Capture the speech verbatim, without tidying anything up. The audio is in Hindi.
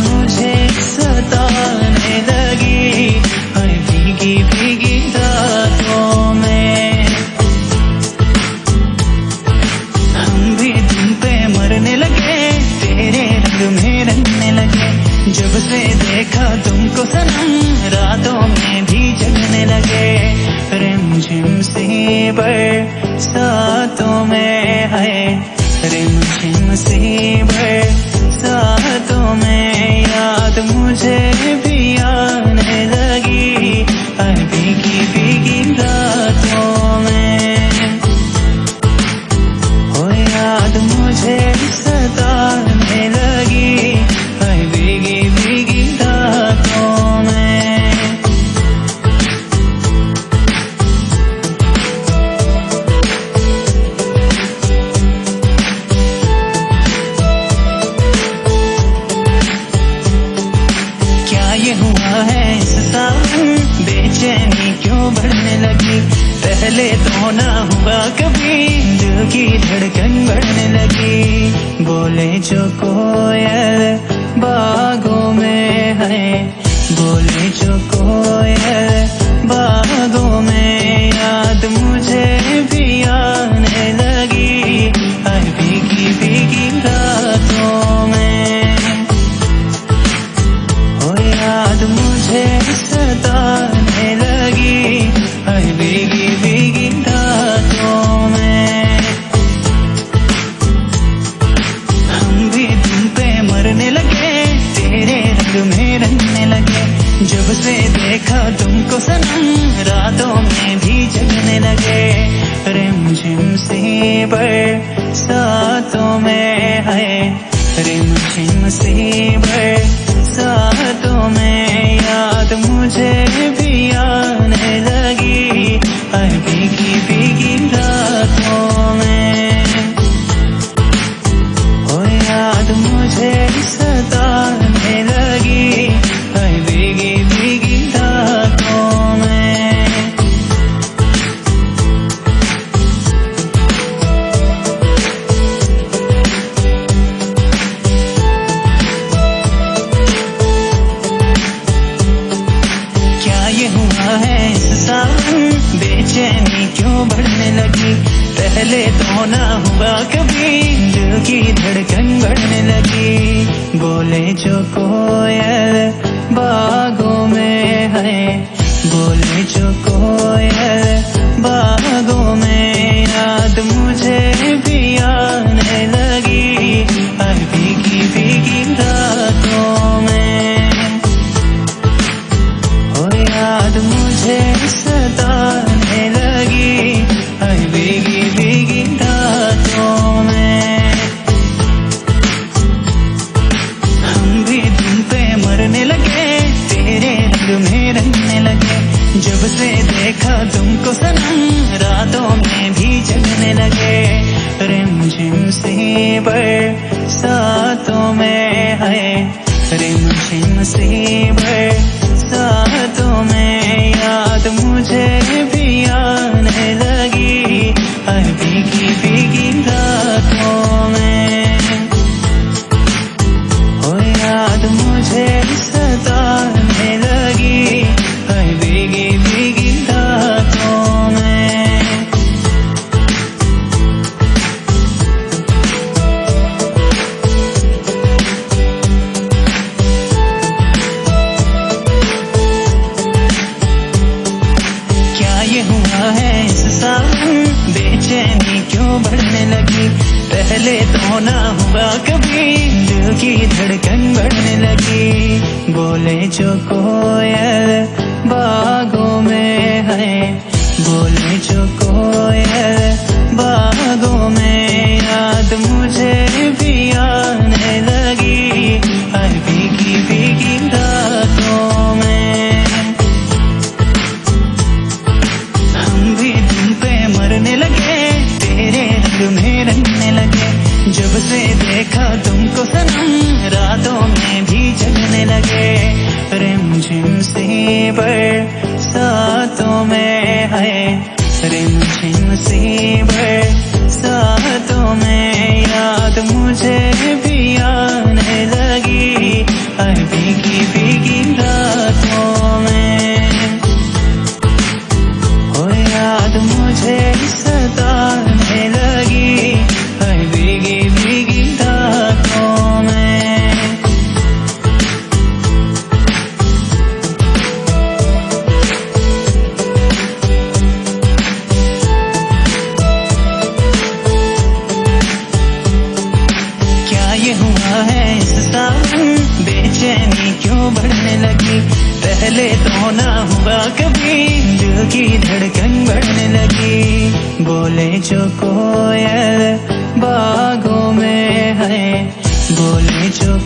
मुझे सताने लगी हर भीगी भीगी रातों में। हम भी तुम पे मरने लगे, तेरे रंग में रंगने लगे। जब से देखा तुमको सनम, रातों में भी जगने लगे। रिमझिम सी बरसातों में है, रिमझिम सी बरसातों में याद मुझे भी आने लगी हर भीगी भीगी रातों में। हो याद मुझे सताने लगी हर भीगी भीगी रातों में। क्या ये हुआ है इस सावन, बेचैनी क्यों बढ़ने लगी। पहले तो ना हुआ कभी, दिल की धड़कन बढ़ने लगी। बोले जो कोयल बागों में है, बोले जो कोयल बागों में याद मुझे भी आने लगी हर भीगी भीगी रातों में। हो याद मुझे सताने लगी हर भीगी भीगी रातों में। हम भी तुम पे मरने लगे, तेरे रंग में रंगने लगे। जब से देखा तुमको सनम, रातों में भी जगने लगे। रिमझिम सी बरसातों में है, रिमझिम सी बरसातों में याद मुझे भी आने लगी हर भीगी भीगी रातों में। हो याद मुझे सताने लगी हर भीगी भीगी रातों में। क्या ये हुआ है इस सावन, बेचैनी क्यों बढ़ने लगी। पहले तो ना हुआ कभी, दिल की धड़कन बढ़ने लगी। बोले जो कोयल बागों में है, बोले जो कोयल बागों में याद मुझे भी आने लगी हर भीगी भीगी रातों में। हो याद मुझे सताने लगी हर भीगी भीगी रातों में। हम भी तुम पे मरने लगे, तेरे रंग में रंगने लगे। जब से देखा तुमको सनम, रातों में भी जगने लगे। रिमझिम सी बरसातों में है, रिमझिम सी बरसातों में याद मुझे भी आने लगी हर भीगी भीगी रातों में। हो याद मुझे सताने लगी हर भीगी भीगी रातों में। क्या ये हुआ है इस सावन, बेचैनी क्यों बढ़ने लगी। पहले तो ना हुआ कभी, दिल की धड़कन बढ़ने लगी। बोले जो कोयल बागों में है, बोले जो कोयल बागों में याद मुझे भी आने लगी हर भीगी भीगी रातों में। हम भी तुम पे मरने लगे, तेरे रंग में रंगने लगे। जब से देखा तुमको सनम, रातों में भी जगने लगे। रिमझिम सी बरसातों में है, रिमझिम सी बरसातों में याद मुझे भी आने लगी हर पहले तो ना हुआ कभी, दिल की धड़कन बढ़ने लगी। बोले जो कोयल बागों में है, बोले जो